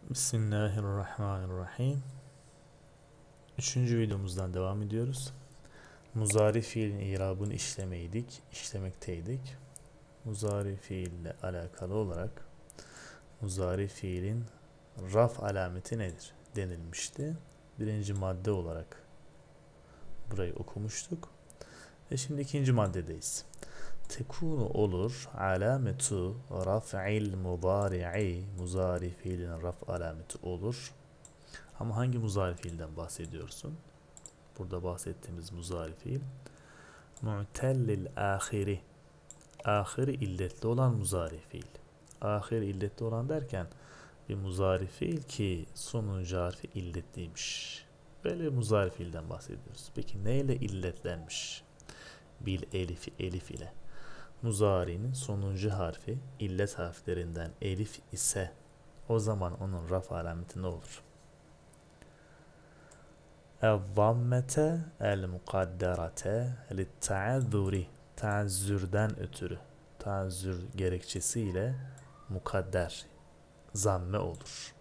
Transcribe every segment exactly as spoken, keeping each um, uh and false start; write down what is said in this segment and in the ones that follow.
Bismillahirrahmanirrahim. Üçüncü videomuzdan devam ediyoruz. Muzari fiilin irabını işlemeydik, işlemekteydik. Muzari fiille alakalı olarak muzari fiilin raf alameti nedir denilmişti. Birinci madde olarak burayı okumuştuk. Ve şimdi ikinci maddedeyiz. Tekunu olur alametu raf'il mudari'i, muzari fiilin raf alameti olur. Ama hangi muzari fiilden bahsediyorsun? Burada bahsettiğimiz muzari fiil mu'tellil ahiri, ahiri illetli olan muzari fiil. Ahiri illetli olan derken bir muzari fiil ki sonuncu harfi illetliymiş. Böyle bir muzari fiilden bahsediyoruz. Peki neyle illetlenmiş? Bil elifi, elif ile. Muzari'nin sonuncu harfi illet harflerinden elif ise o zaman onun raf alameti ne olur? El-zammete el-mukadderate lit-ta'azzuri, taazzürden ötürü, taazzür gerekçesiyle mukadder zamme olur.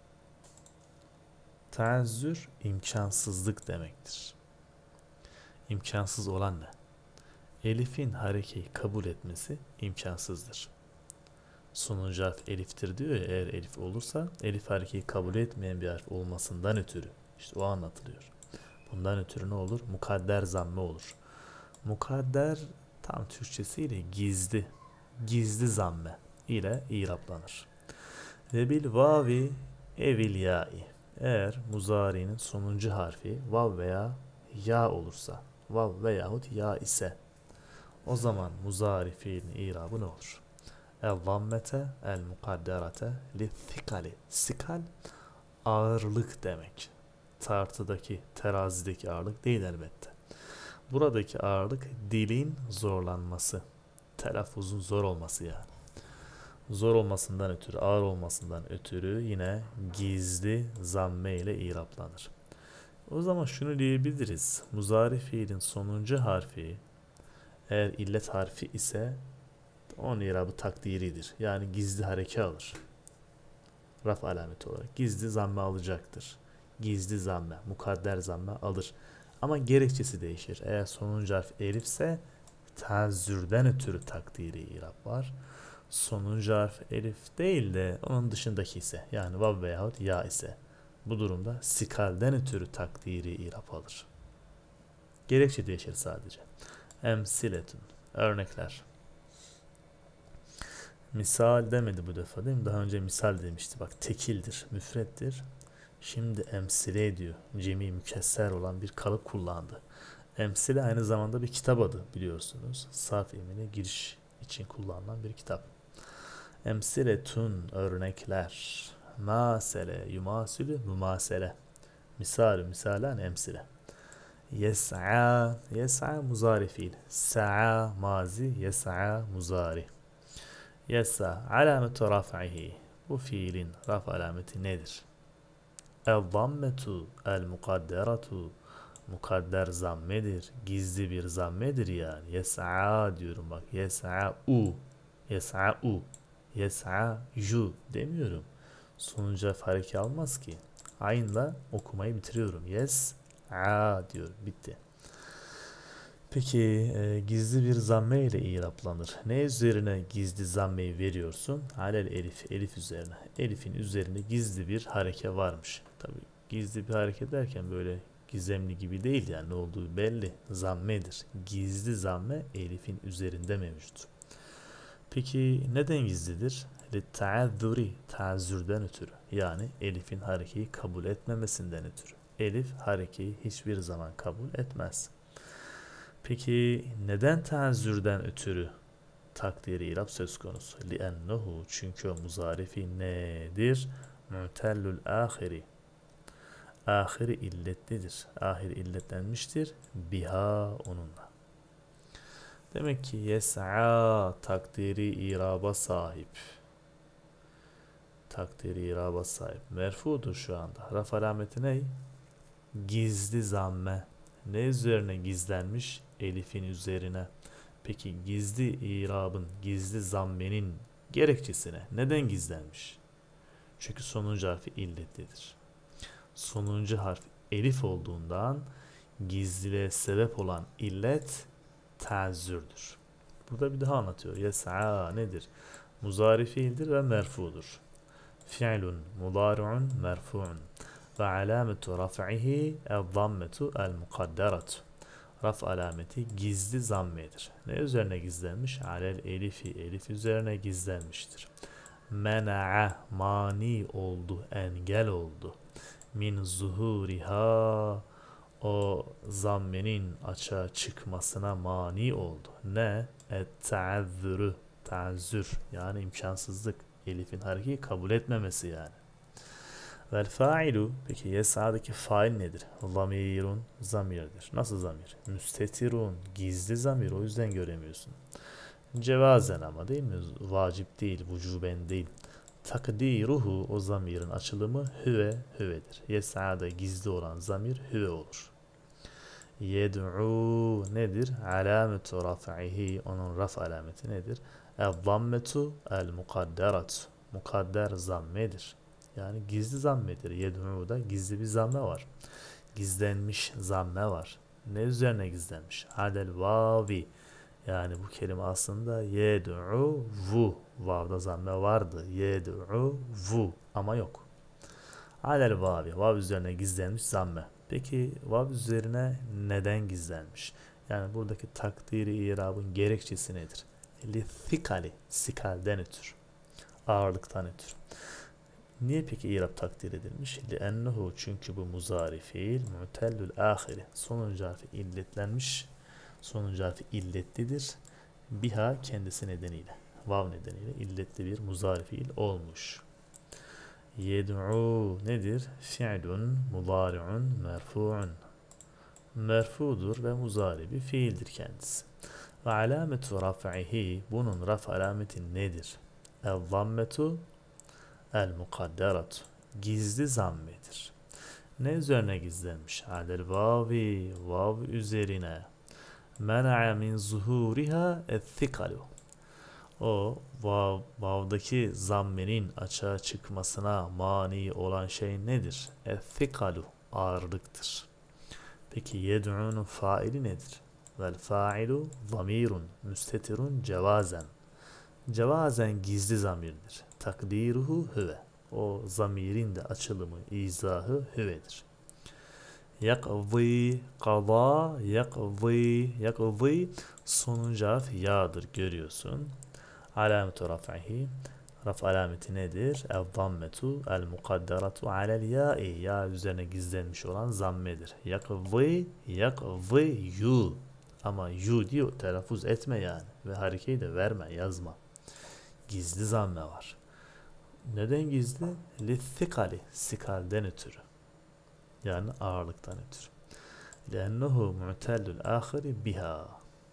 Taazzür imkansızlık demektir. İmkansız olan ne? Elif'in harekeyi kabul etmesi imkansızdır. Sonuncu harf eliftir diyor ya, eğer elif olursa elif harekeyi kabul etmeyen bir harf olmasından ötürü işte o anlatılıyor. Bundan ötürü ne olur? Mukadder zamme olur. Mukadder tam Türkçesiyle gizli, gizli zamme ile iraplanır. Ve bil vavi evil ya'i, eğer muzari'nin sonuncu harfi vav veya ya olursa, vav veyahut ya ise o zaman muzari fiilin irabı ne olur? El-zammete el-mukadderate li-thikali, sikal ağırlık demek. Tartıdaki, terazideki ağırlık değil elbette. Buradaki ağırlık dilin zorlanması, telaffuzun zor olması yani. Zor olmasından ötürü, ağır olmasından ötürü yine gizli zamme ile iraplanır. O zaman şunu diyebiliriz. Muzari fiilin sonuncu harfi eğer illet harfi ise onun irabı takdiridir. Yani gizli hareke alır. Raf alameti olarak gizli zamme alacaktır. Gizli zamme, mukadder zamme alır. Ama gerekçesi değişir. Eğer sonuncu harf elifse taazzürden ötürü takdiri irab var. Sonuncu harf elif değil de onun dışındaki ise yani vav veyahut ya ise bu durumda sikalden ötürü takdiri irab alır. Gerekçe değişir sadece. Emsiletun, örnekler. Misal demedi bu defa değil mi? Daha önce misal demişti. Bak tekildir, müfrettir. Şimdi emsile diyor. Cemi mükesser olan bir kalıp kullandı. Emsile aynı zamanda bir kitap adı biliyorsunuz. Sarf ilmine giriş için kullanılan bir kitap. Emsiletun, örnekler. Masele, yumasilü, mümasele. Misal, misalan, emsile. Yes'a, yes'a muzari fiil. Sa'a mazi, yes'a muzari. Yes'a alametu raf'ihi. Bu fiilin raf alameti nedir? El-zammetu el-mukadderatu, mukadder zammedir. Gizli bir zammedir yani. Yes'a diyorum bak. Yes'a'u. Yes'a'u. Yes'a'ju demiyorum. Sonuca hareke almaz ki. Aynla okumayı bitiriyorum. Yes'a diyorum. Bitti. Peki e, gizli bir zamme ile iraplanır. Ne üzerine gizli zammeyi veriyorsun? Alel elif, elif üzerine. Elifin üzerinde gizli bir hareke varmış. Tabi gizli bir hareke derken böyle gizemli gibi değil yani ne olduğu belli. Zammedir. Gizli zamme elifin üzerinde mevcut. Peki neden gizlidir? Litta'azzuri, taazzürden ötürü. Yani elifin harekeyi kabul etmemesinden ötürü. Elif harekeyi hiçbir zaman kabul etmez. Peki neden taazzürden ötürü takdiri irab söz konusu? Li'ennehu, çünkü o muzarifi nedir? Mu'tellül ahiri. Ahiri illetlidir. Ahir illetlenmiştir. Biha, onunla. Demek ki yes'a takdiri iraba sahip. Takdiri iraba sahip. Merfudur şu anda. Raf alameti ne? Gizli zamme. Ne üzerine gizlenmiş? Elifin üzerine. Peki gizli irabın, gizli zammenin gerekçesine neden gizlenmiş? Çünkü sonuncu harfi illetlidir. Sonuncu harf elif olduğundan gizliliğe sebep olan illet teazzürdür. Burada bir daha anlatıyor. Yes'a nedir? Muzari fiildir ve merfudur. Fi'lun mudari'un merfu'un ve alametu raf'ihi el-zammetu el-mukadderatu. Raf alameti gizli zammedir. Ne üzerine gizlenmiş? Alel elifi, elif üzerine gizlenmiştir. Mena'a mani oldu, engel oldu. Min zuhuriha o zammenin açığa çıkmasına mani oldu. Ne? Et-teazzürü, teazzür yani imkansızlık. Elif'in hareketi kabul etmemesi yani. Vel fa'ilu peki yes'adaki fail nedir? Zamirun zamirdir. Nasıl zamir? Müstetirun gizli zamir o yüzden göremiyorsun. Cevazen ama değil mi? Vacip değil, vücuben değil. Takdiruhu o zamirin açılımı hüve hüvedir. Yes'ada gizli olan zamir hüve olur. Yed'u nedir? Alametu raf'ihi onun raf alameti nedir? El-zammetu el-mukadderatu mukadder zammedir. Yani gizli zammedir. Yed'u'da gizli bir zamme var. Gizlenmiş zamme var. Ne üzerine gizlenmiş? Adel vavi. Yani bu kelime aslında yed'u vu. Vav'da zamme vardı. Yed'u vu. Ama yok. Alel vavi. Vav üzerine gizlenmiş zamme. Peki vav üzerine neden gizlenmiş? Yani buradaki takdiri irabın gerekçesi nedir? Lithikali. Sikalden ötürü. Ağırlıktan ötürü. Niye peki irab takdir edilmiş? Li'ennehu çünkü bu muzari fiil mu'tellül ahiri. Sonuncu harfi illetlenmiş. Sonuncu harfi illetlidir. Biha kendisi nedeniyle. Vav nedeniyle illetli bir muzari fiil olmuş. Yed'u nedir? Fi'lun mudari'un merfu'un. Merfudur ve muzari bir fiildir kendisi. Ve alametu raf'ihi bunun raf alameti nedir? El-zammetu el-mukadderatu gizli zammedir. Ne üzerine gizlenmiş? Alel vavi vav üzerine. Mena'a min zuhuriha el-thikalu o vav, vav'daki zammenin açığa çıkmasına mani olan şey nedir? El-thikalu ağırlıktır. Peki yed'unun faili nedir? Vel fa'ilu zamirun müstetirun cevazen. Cevazen gizli zamirdir. Takdiruhu hüve. O zamirin de açılımı, izahı hüvedir. Yakzî, kaza, yakzî, yakzî sonuncu harf ya'dır görüyorsun. Alametu raf'ihi. Raf alameti nedir? El-zammetu, el-mukadderatu alel ya'i. Ya üzerine gizlenmiş olan zammedir. Yakzî, yakzî yu. Ama yu diyor telaffuz etme yani. Ve harekeyi de verme, yazma. Gizli zamme var. Neden gizli? Lithikali, sikalden ötürü. Yani ağırlıktan ötürü. Lennehu mu'tellül ahiri biha.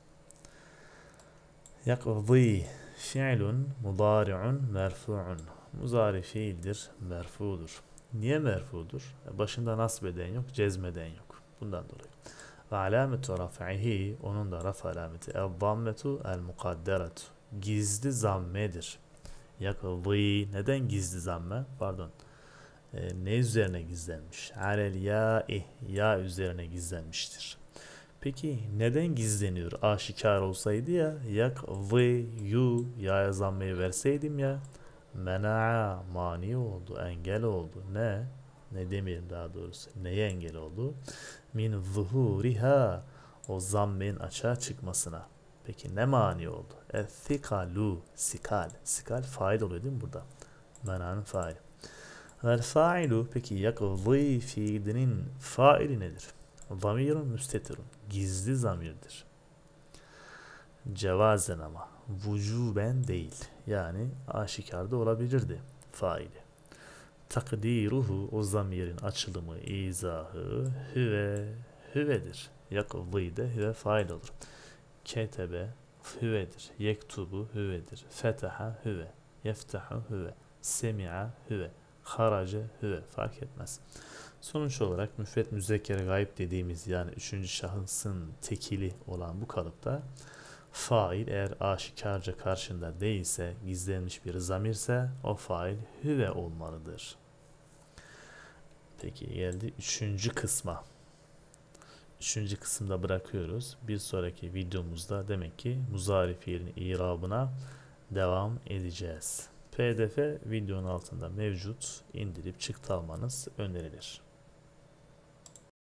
Yakzî fi'lun mudari'un merfu'un. Muzari fiildir, merfudur. Niye merfudur? Başında nasbeden yok, cezmeden yok. Bundan dolayı. Ve alametu raf'ihi onun da raf alameti el-zammetu el-mukadderatu. Gizli zammedir. Yakzî neden gizli zamme? Pardon. Ee, ne üzerine gizlenmiş? Alel ya'i ya üzerine gizlenmiştir. Peki neden gizleniyor? Aşikar olsaydı ya yakzî yu ya zammeyi verseydim ya mena'a mani oldu, engel oldu. Ne? Ne demeyelim daha doğrusu. Neye engel oldu? Min zuhuriha o zammenin açığa çıkmasına. Peki ne mani oldu? El-thikalu sikal. Sikal fail oluyor değil mi burada? Mena'nın faili. Vel failu peki yakzî fiilinin faili nedir? Zamirun müstetirun. Gizli zamirdir. Cevazen ama. Vücuben değil. Yani aşikarda olabilirdi faili. Takdiruhu o zamirin açılımı, izahı hüve hüvedir. Yakzî de hüve fail olur. Ketebe hüvedir. Yektubu hüvedir. Fetaha hüve. Yeftahu hüve. Semi'a hüve. Haraca hüve. Fark etmez. Sonuç olarak müfret müzekker gayb dediğimiz yani üçüncü şahısın tekili olan bu kalıpta Fail eğer aşikarca karşında değilse, gizlenmiş bir zamirse o fail hüve olmalıdır. Peki geldi üçüncü kısma. Üçüncü kısımda bırakıyoruz. Bir sonraki videomuzda demek ki muzari fiilin irabına devam edeceğiz. P D F videonun altında mevcut. İndirip çıktı almanız önerilir.